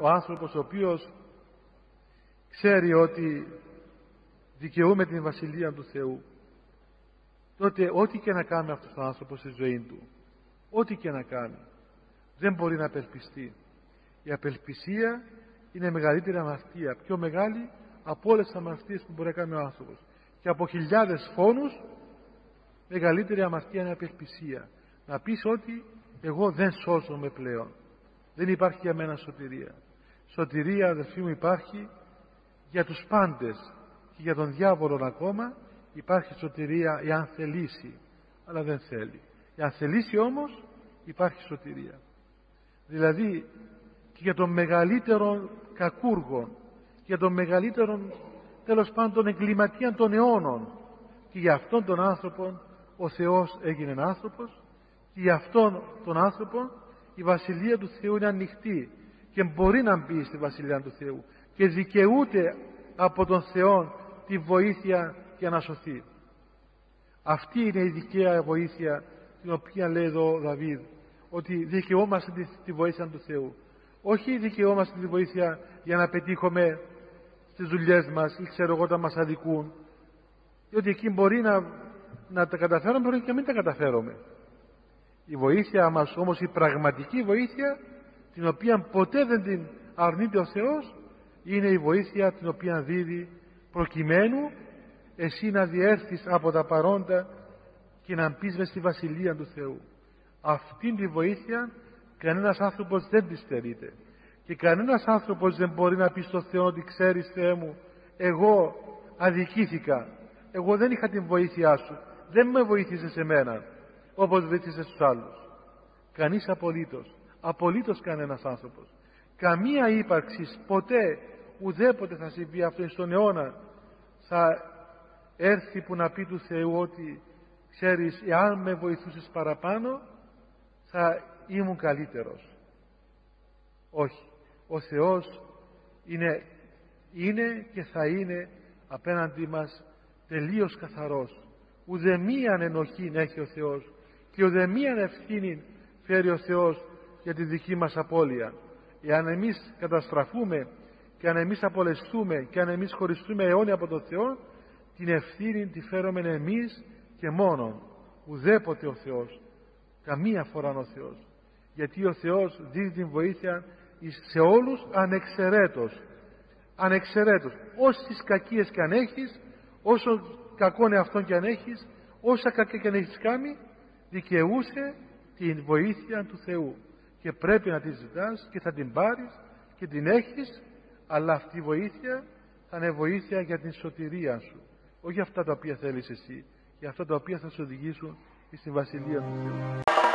ο άνθρωπος ο οποίος ξέρει ότι δικαιούμαι την Βασιλεία του Θεού, τότε ό,τι και να κάνει αυτός ο άνθρωπος στη ζωή του, ό,τι και να κάνει, δεν μπορεί να απελπιστεί. Η απελπισία είναι μεγαλύτερη αμαρτία, πιο μεγάλη από όλες τις αμαρτίες που μπορεί να κάνει ο άνθρωπος, και από χιλιάδες φόνους μεγαλύτερη αμαρτία είναι η απελπισία. Να πεις ότι εγώ δεν σώζομαι πλέον, δεν υπάρχει για μένα σωτηρία. Σωτηρία, αδελφοί μου, υπάρχει για τους πάντες, και για τον διάβολο ακόμα υπάρχει σωτηρία εάν θελήσει, αλλά δεν θέλει. Εάν θελήσει όμως υπάρχει σωτηρία. Δηλαδή και για τον μεγαλύτερο κακούργο, για τον μεγαλύτερο τέλος πάντων εγκληματία των αιώνων, και για αυτόν τον άνθρωπο ο Θεός έγινε άνθρωπος, και για αυτόν τον άνθρωπο η Βασιλεία του Θεού είναι ανοιχτή και μπορεί να μπει στη Βασιλεία του Θεού και δικαιούται από τον Θεό τη βοήθεια για να σωθεί. Αυτή είναι η δικαία βοήθεια την οποία λέει εδώ ο Δαβίδ, ότι δικαιούμαστε τη βοήθεια του Θεού. Όχι δικαιούμαστε τη βοήθεια για να πετύχουμε στις δουλειές μας ή ξέρω εγώ όταν μας αδικούν, διότι εκεί μπορεί να τα καταφέρουμε, μπορεί και να μην τα καταφέρουμε. Η βοήθεια μας όμως, η πραγματική βοήθεια, την οποία ποτέ δεν την αρνείται ο Θεός, είναι η βοήθεια την οποία δίδει προκειμένου εσύ να διέρθεις από τα παρόντα και να μπεις μες στη Βασιλεία του Θεού. Αυτήν τη βοήθεια κανένας άνθρωπος δεν τη στερείται, και κανένας άνθρωπος δεν μπορεί να πει στο Θεό ότι ξέρεις Θεέ μου, εγώ αδικήθηκα, εγώ δεν είχα την βοήθειά σου, δεν με βοήθησες εμένα όπως βοήθησες τους άλλους. Κανείς απολύτως κανένας άνθρωπος, καμία ύπαρξη ποτέ ουδέποτε θα συμβεί αυτό στον αιώνα, θα έρθει που να πει του Θεού ότι ξέρεις, εάν με βοηθούσες παραπάνω θα ήμουν καλύτερος. Όχι, ο Θεός είναι και θα είναι απέναντί μας τελείως καθαρός. Ουδεμίαν ενοχή έχει ο Θεός και ουδεμίαν ευθύνη φέρει ο Θεός για τη δική μας απώλεια. Εάν εμείς καταστραφούμε και αν εμείς απολεστούμε και αν εμείς χωριστούμε αιώνια από τον Θεό, την ευθύνη τη φέρουμε εμείς και μόνον, ουδέποτε ο Θεός, καμία φορά ο Θεός, γιατί ο Θεός δίνει την βοήθεια σε όλους ανεξαιρέτως, όσες κακίες και αν έχεις, όσο κακόν εαυτόν και αν έχεις, όσα κακία και αν έχεις κάνει, δικαιούσε την βοήθεια του Θεού και πρέπει να τη ζητάς και θα την πάρεις και την έχεις, αλλά αυτή η βοήθεια θα είναι βοήθεια για την σωτηρία σου, όχι αυτά τα οποία θέλεις εσύ, για αυτά τα οποία θα σου οδηγήσουν στη Βασιλεία του Θεού.